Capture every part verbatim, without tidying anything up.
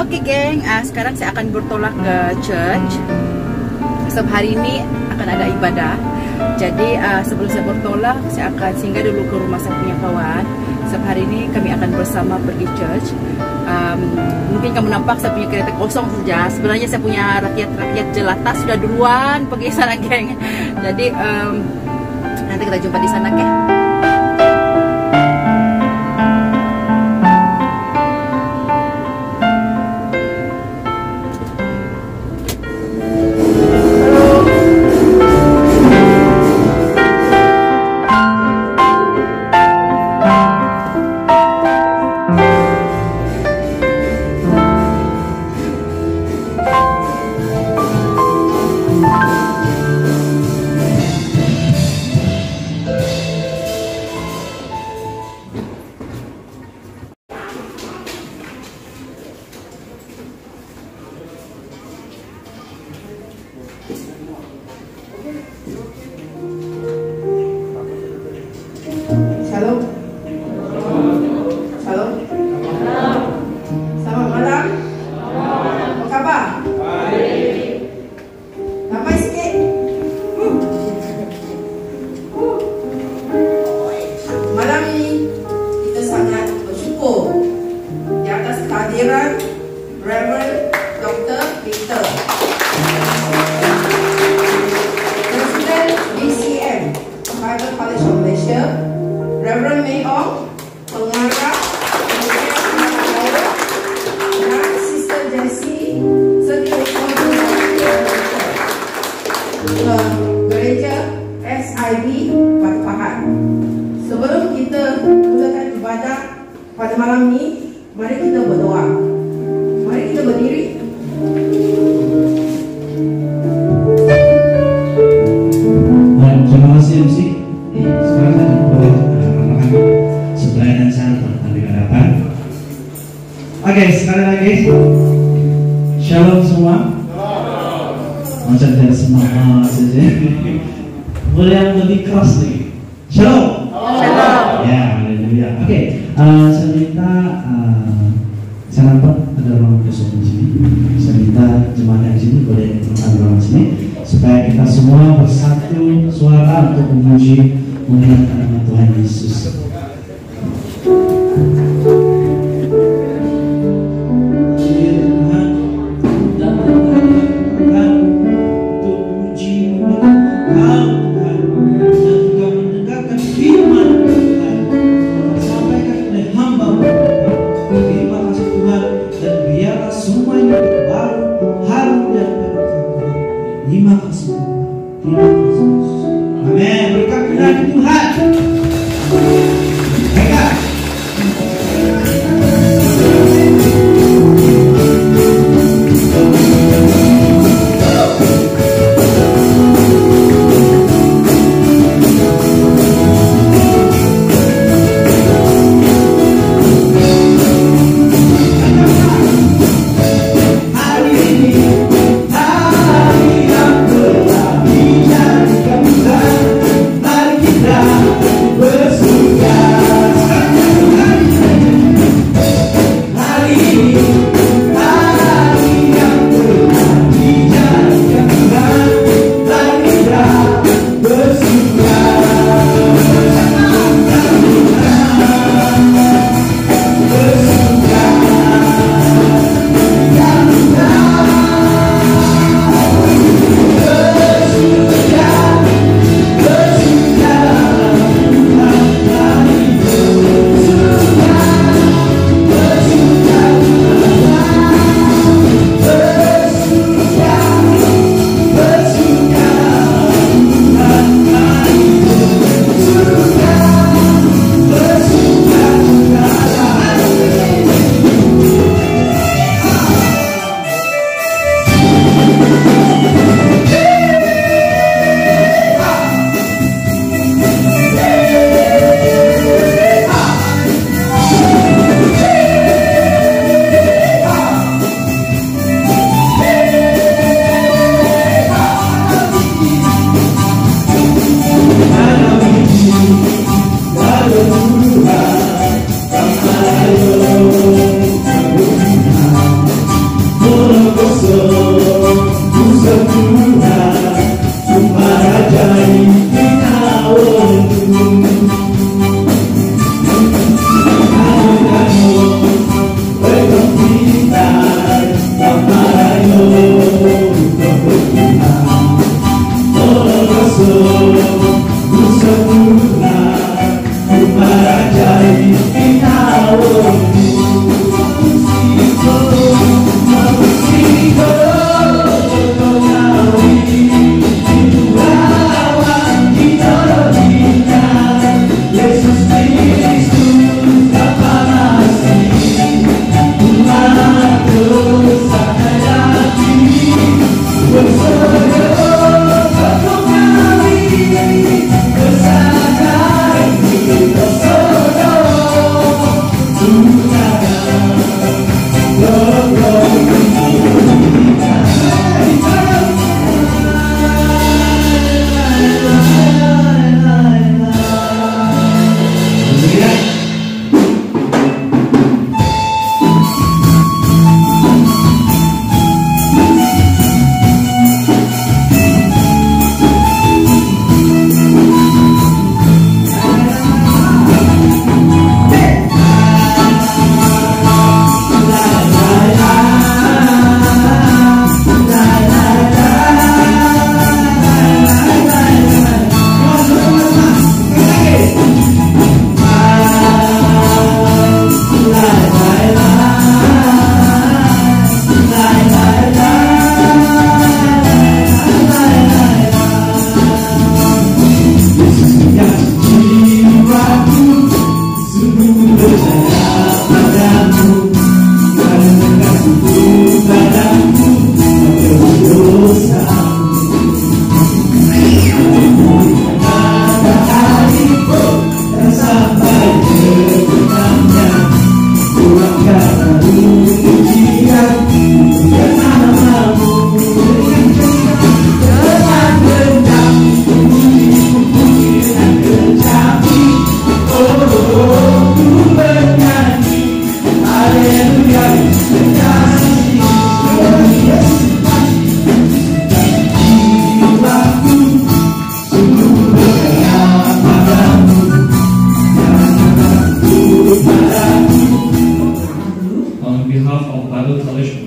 Oke geng, uh, sekarang saya akan bertolak ke church. Sebab hari ini akan ada ibadah. Jadi uh, sebelum saya bertolak, saya akan singgah dulu ke rumah saya punya kawan. Sebab hari ini kami akan bersama pergi church. um, Mungkin kamu nampak saya punya kereta kosong saja. Sebenarnya saya punya rakyat-rakyat jelata sudah duluan pergi sana geng. Jadi um, nanti kita jumpa di sana, oke? Shalom. Shalom. Selamat malam. Apa kabar? Baik. Nampak sikit. Hmm. Malam ini kita sangat bersyukur di atas kehadiran Reverend Doktor Victor, Presiden B C M Bible College of Malaysia, Reverend Mayong, pengarah dan Sister Jessie, serta gereja S I B Batu Pahat. Sebelum kita mulakan ibadah pada malam ini, mari kita berdoa. Mari kita berdiri. Terima kasih M C. Sekarang saya boleh menggunakan sebelah dan saya ambil hadapan. Oke, sekali lagi Shalom semua. Macam tidak semangat saja. Boleh yang lebih keras lagi. Shalom. Shalom. Ya, haleluya. Oke, uh, saya minta uh, saya nampak ada ruang kosong di sini. Saya minta jemaat yang di sini boleh ambil ruang sini supaya kita semua bersatu suara untuk memuji memuliakan nama Tuhan Yesus. Semua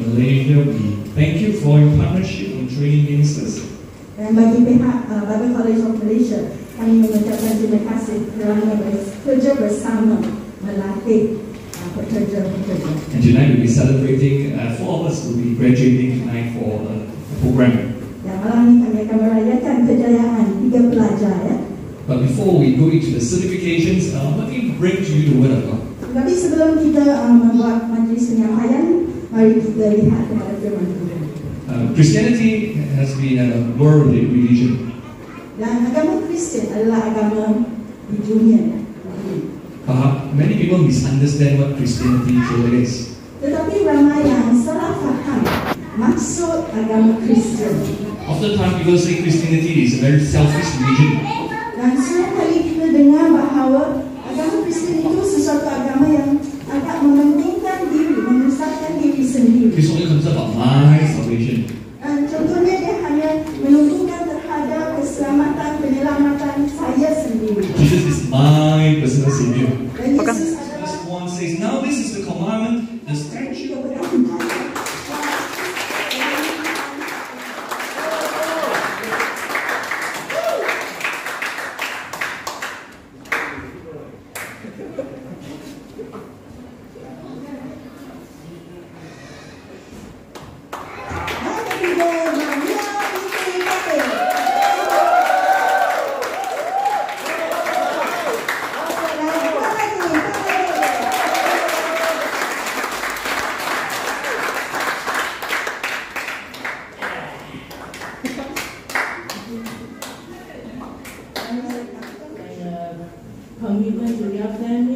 Malaysia, we thank you for your partnership in training ministers. Dan bagi pihak uh, Bible College of Malaysia, kami mengucapkan terima kasih kerana bekerja bersama melatih uh, pekerja-pekerja. And tonight we'll be celebrating, uh, four of us will be graduating tonight for a program. Dan malam ini kami akan merayakan kejayaan tiga pelajar ya. But before we go into the certifications, uh, let me bring to you the Word of God. Tapi sebelum kita uh, membuat majlis penyampaian, mari kita lihat kepada firman Tuhan. Uh, Christianity has been a world religion. Dan agama Kristian adalah agama di dunia. Uh, many people misunderstand what Christianity truly is. Tetapi ramai yang salah faham maksud agama Kristian. Oftentimes people say Christianity is a very selfish religion. Dan setiap kali kita dengar bahawa agama Kristian itu sesuatu agama yang agak mementingkan diri, memusatkan diri sendiri. It's only comes about my salvation. Dan contohnya dia hanya menunjukkan terhadap keselamatan, penyelamatan saya sendiri. Jesus is my personal savior. Dan Yesus adalah Verse one says, now this is the commandment, the statute. Komitmen beliau dan